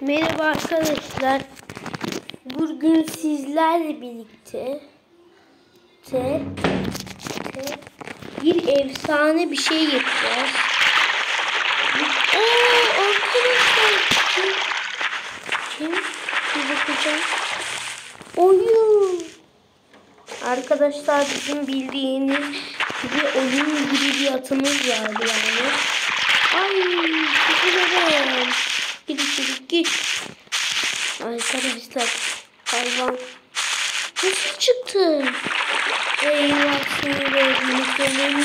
Merhaba arkadaşlar. Bugün sizlerle birlikte bir efsane bir şey yapacağız. Arkadaşlar kim? Bir bakacağım. Oyun. Arkadaşlar bizim bildiğiniz gibi oyun gibi bir atımız vardı yani. Ay sıfırlarım. Git. Arkadaşlar hayvan nasıl çıktı? Eyvah sinirlerini söylemiş.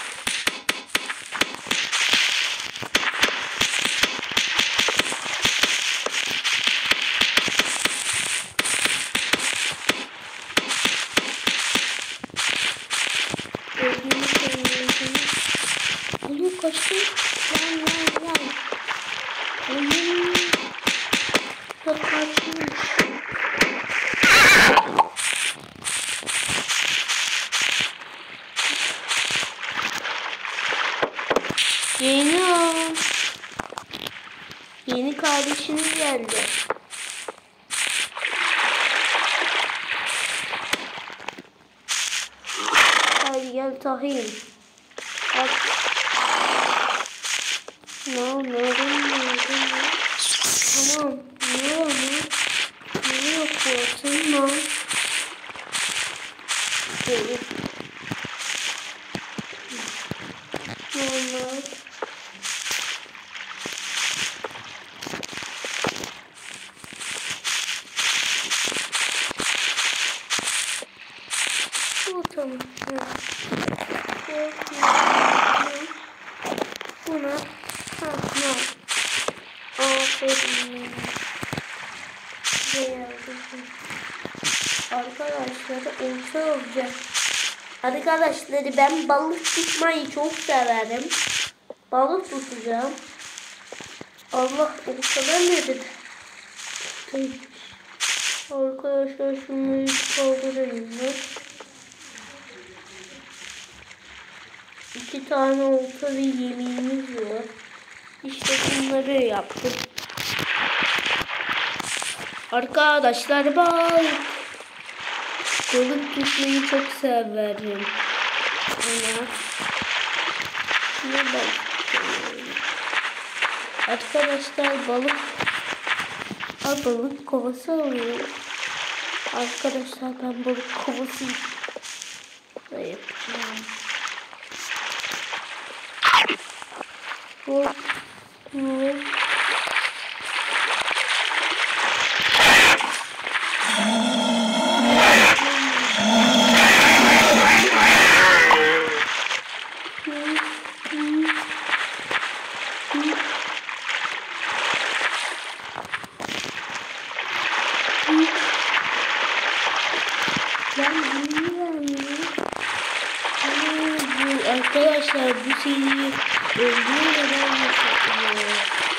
Oluyor kaçtı. Lan. Oyun da kaçmış. Yeni kardeşiniz geldi. Hadi gel Tahir. Bak. Tamam. Ne yapıyorsun lan? Böyle. Normal. Tamam. Buna aferin. Arkadaşlar olsa olacak. Arkadaşlar ben balık tutmayı çok severim. Balık tutacağım. Allah olsalar nedir? Arkadaşlar şunları kaldırayım. 2 tane olta ve yemeğimiz var. İşte bunları yaptık. Arkadaşlar balık tutmayı çok severim. Arkadaşlar balık kovası alıyorum. Arkadaşlar ben balık kovası da yapacağım. Hop. Arkadaşlar bu seriyi öldürmeden yapacağım.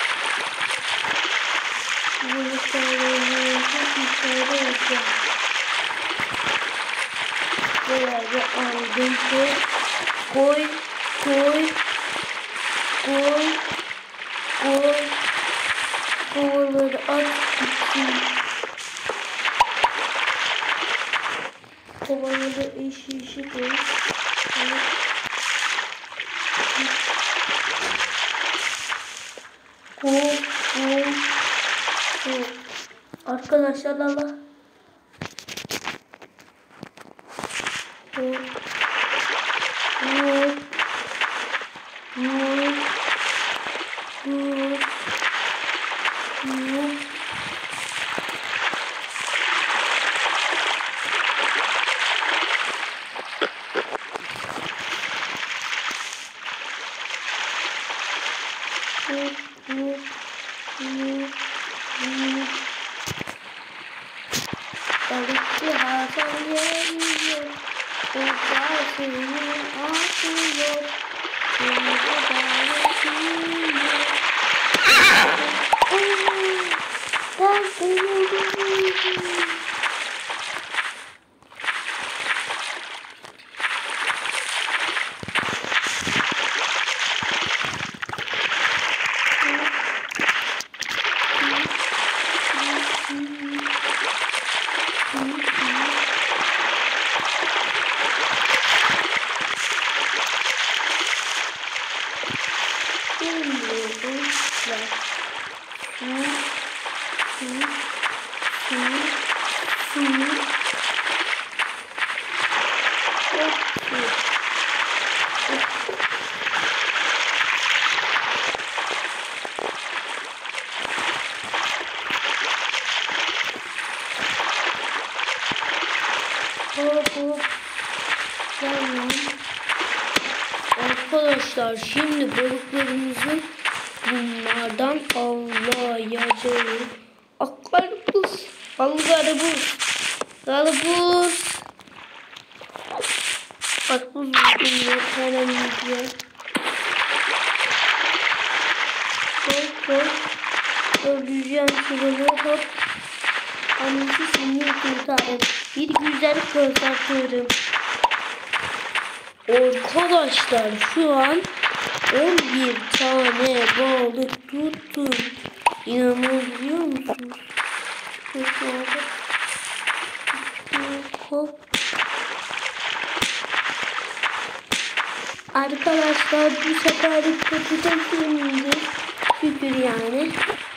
Bunu söyleyeceğim. Böyle aldım. Koy. Kovaları at gitsin. Kovaları eşi koy. Arkadaşlar Allah. Balıkçı Hasan geliyor. Uzasının atıyor. Denize davetliyor. Ben seni görüyorum. Bilmiyorum. Arkadaşlar şimdi balıklarımızın bunlardan avlayacağız. Akarpuz, algarabuz, galabuz. Karpuz buldum yakalanmayacağım. Hop. Öldüreceğim şunu hop. Annesi seni kurtarır. Bir güzel kurtarırım. Arkadaşlar şu an 11 tane balık tuttum. İnanabiliyor musunuz? Hop. Arkadaşlar bu seferlik patates yemeyeceğiz. Şükür yani.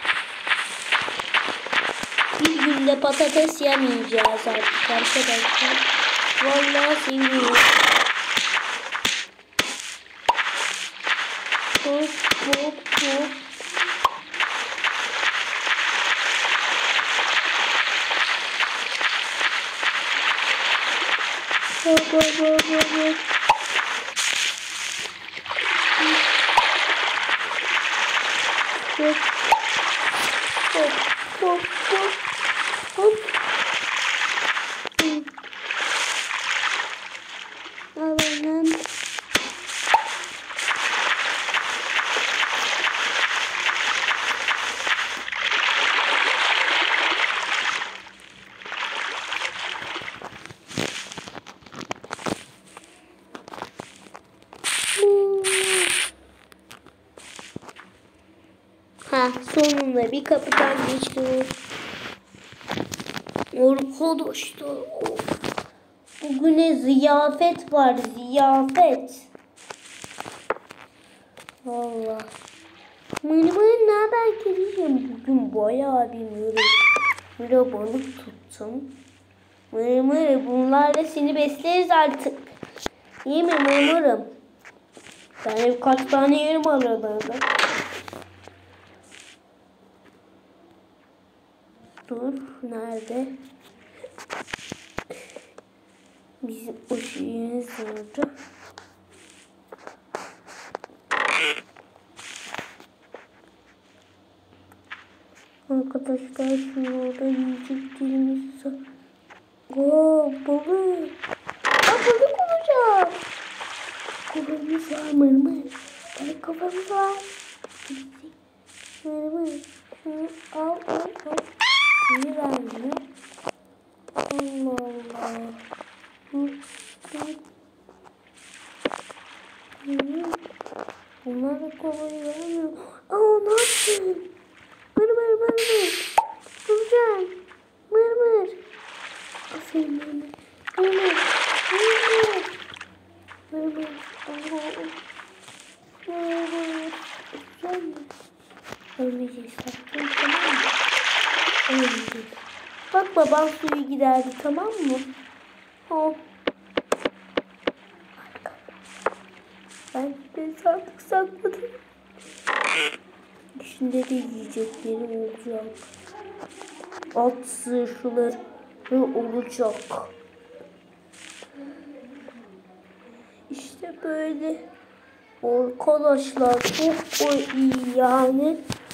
Bir günde patates yemeyeceğiz artık arkadaşlar. Vallahi seviyorum. Hop. Hop. Alalım. Sonunda bir kapıdan geçtim. Arkadaşlar bugüne ziyafet var, ziyafet. Valla. Mırmır ne haber kediciğim? Bugün bayağı bir balık tuttum. Mırmır bunlarla seni besleriz artık. İyi mi mırmırım? Ben kaç tane yerim aralarda. Dur nerede? Bizim o şeyimiz vardı. Arkadaşlar şimdi orada yiyeceklerimiz var. Balık. Balık olacak. Kafamız var mırmır. Balık kafamız var. Mırmır. Şunu al. Bir verdim. Allah. Bunlar da kovayı vermiyor. Ne yaptın? Mırmır. Durcan. Mırmır. Aferin mırmır. Mırmır. Güzel mi? Ölmeyeceğiz. Tamam mı? Ölmeyeceğiz. Bak babam suyu giderdi tamam mı? Hop. Ben artık sakladım. İçinde de yiyecekleri olacak. At zırhları olacak. İşte böyle. Arkadaşlar çok iyi yani.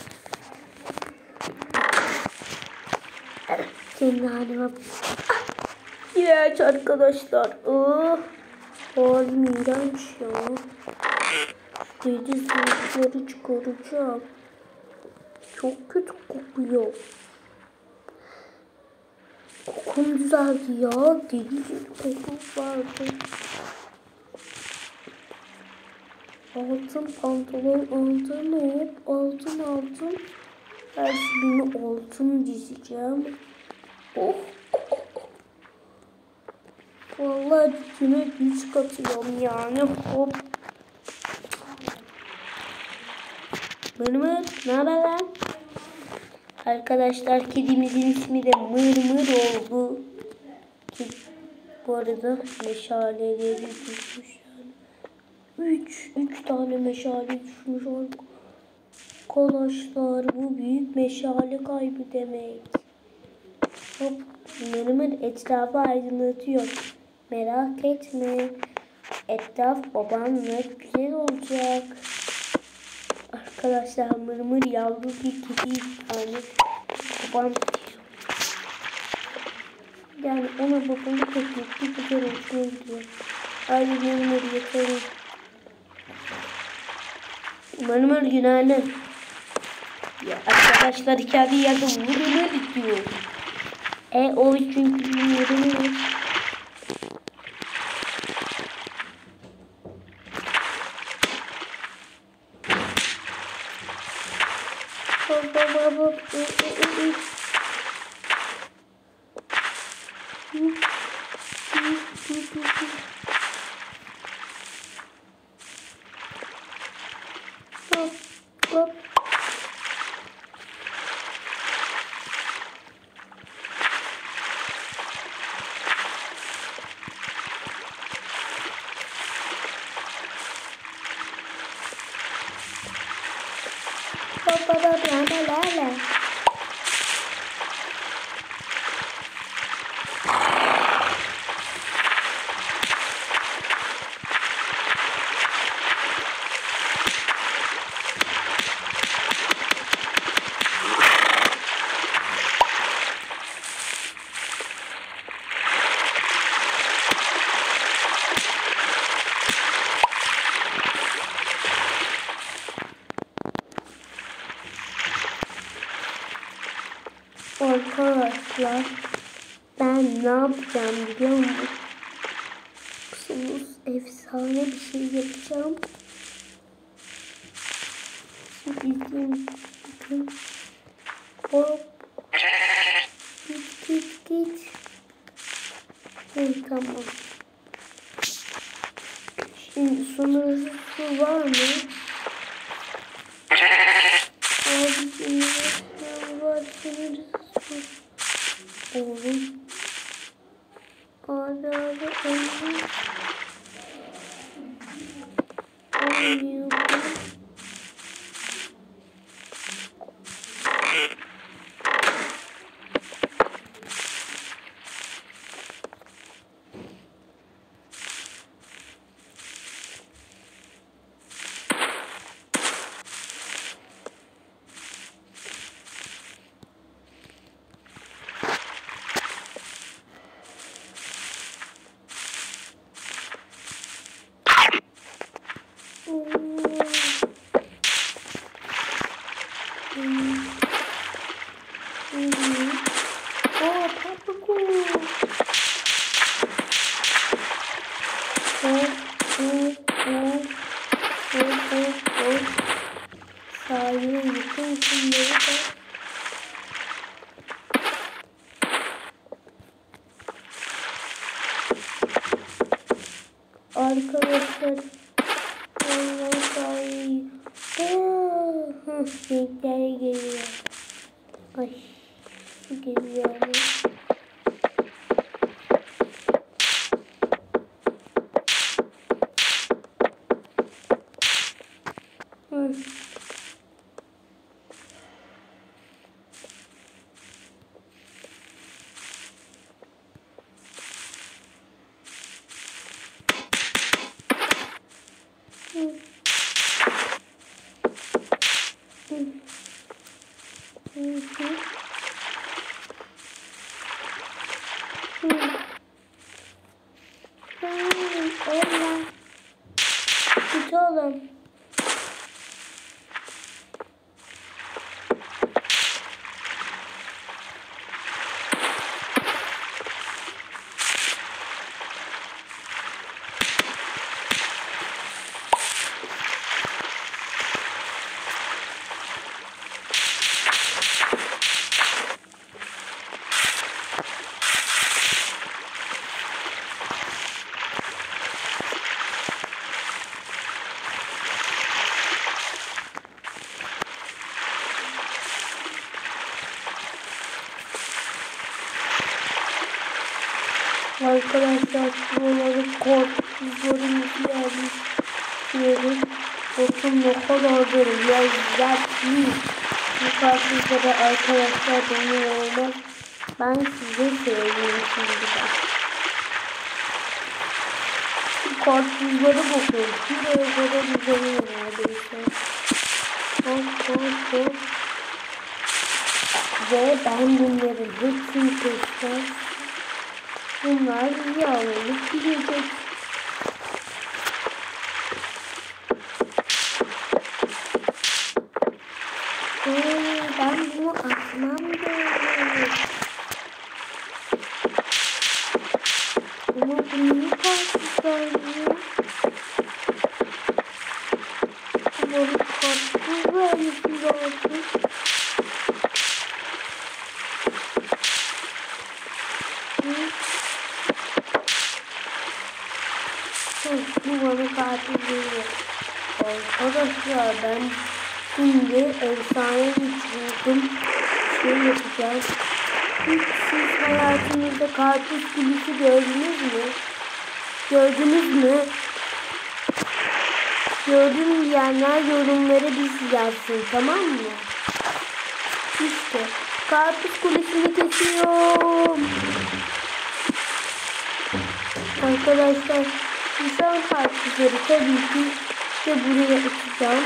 Kendi halime. İğrenç arkadaşlar. Halim iğrenç ya. Dedi zırhları çıkaracağım. Çok kötü kokuyor. Kokum güzeldi ya. Deli kokum vardı. Altın pantolon altın. Her şeyini altın dizeceğim. Vallahi gücüme güç katıyorum yani. Hop. Mırmır, ne haber lan? Arkadaşlar kedimizin ismi de Mırmır oldu. Bu arada meşaleleri düşmüş yani. 3 tane meşale düşmüş arkadaşlar. Bu büyük meşale kaybı demek. Hop, Mırmır etrafı aydınlatıyor. Merak etme. Etraf babanla güzel olacak. Arkadaşlar Mırmır yavru bir kedi yani babam yani ona babalık etmek bir güzel hoşuna gidiyor. Hadi Mırmır yeterim. Mırmır günaydın. Ya arkadaşlar kendi yerde Mırmır diyor. O çünkü bilmiyorum. Baba. Hop. Baba. Arkadaşlar ben ne yapacağım biliyor musunuz? Efsane bir şey yapacağım. Şimdi izleyin. Bakın. Hop. Git. Tamam. Şimdi sınırsız su var mı? Abi sınırsız var. Sınırsız su. Oğlum. Abi. Olmuyor. Sahilin bütün kumları da arkadaşlar ondan sahil renkler geliyor. Ay geliyor. Tutalım. Arkadaşlar buraları korkuzlarımızı yerleştirelim. Bakın ne kadar da lezzetli. Bu karpuzları arkadaşlar benim olmaz. Ben size söyleyeyim şimdi de. Bu karpuzlara bakın. Şuraya kadar güzel neredeyse. Hop hop hop. Ve ben bunların hepsini keseceğim. Bunlar yağlanıp gidecek. Ben bunu atmam gerek. Ama bu niye karpuzlarını? Bunları karpuz vermesi lazım. Bu bana karpuz veriyor. Arkadaşlar ben şimdi efsane bir şey yapacağım. Hiç siz hayatınızda karpuz kulisi gördünüz mü? Gördünüz mü? Gördüm diyenler yorumlara biz yazsın, tamam mı? İşte karpuz kulisini kesiyorum. Arkadaşlar insan karpuzları tabii ki de buraya atacağım.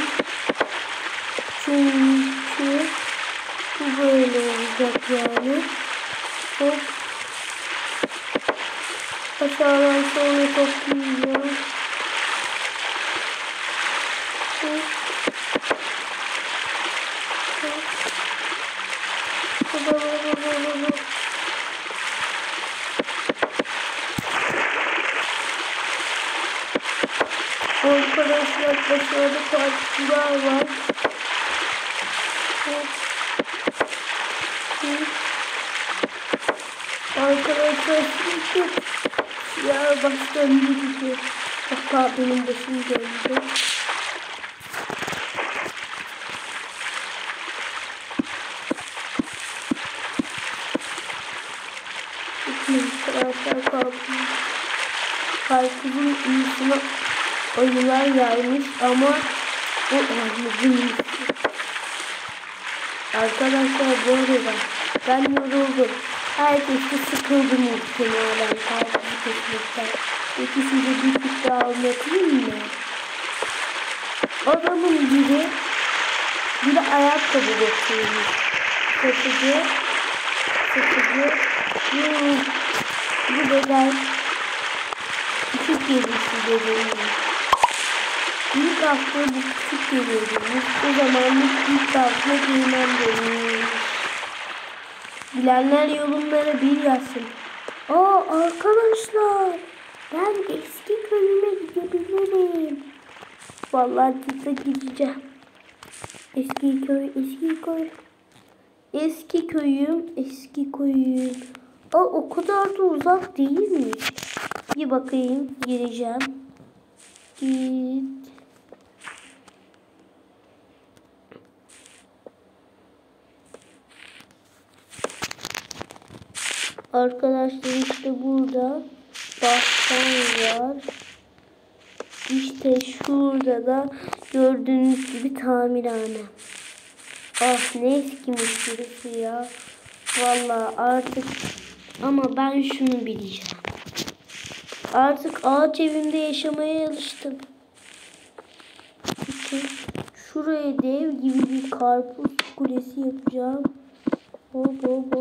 Çünkü bu böyle olacak yani. Hop. Aşağıdan sonra toplayacağım. Hop. Hop. Arkadaşlar aşağıda karpuzlar var. Arkadaşlar şimdi ya baştan gidiyor. Hatta benim başım geldi. Arkadaşlar karpuzun iyisine ayılar gelmiş ama bu armudun iyisi. Arkadaşlar bu arada ben yoruldum. Herkes de sıkıldı muhtemelen karpuzu kesmekten. Peki size bir fikir anlatayım mı? Adamın biri ayakkabı bakıyormuş. Satıcı. Bu beden küçük gelişi dediğimiz. İlk hafta bu küçük geliyormuş. O zaman ilk hafta giymem demiş. Bilenler yorumlara bir yazsın. Arkadaşlar ben eski köyüme gidebilirim. Vallahi size gideceğim. Eski köyüm. O kadar da uzak değil mi? Bir bakayım, gireceğim. Git. Arkadaşlar işte burada bahçe var. İşte şurada da gördüğünüz gibi tamirhane. Ne eskimiş birisi ya. Vallahi artık ama ben şunu bileceğim. Artık ağaç evinde yaşamaya alıştım. Şuraya dev gibi bir karpuz kulesi yapacağım. Hop.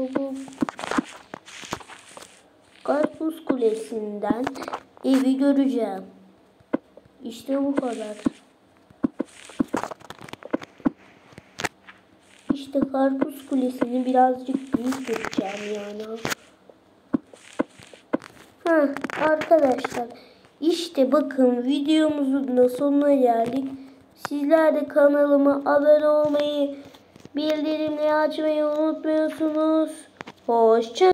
Karpuz kulesinden evi göreceğim. İşte bu kadar. İşte karpuz kulesini birazcık büyük yapacağım yani. Arkadaşlar işte bakın videomuzun da sonuna geldik. Sizler de kanalıma abone olmayı, bildirimleri açmayı unutmuyorsunuz. Hoşça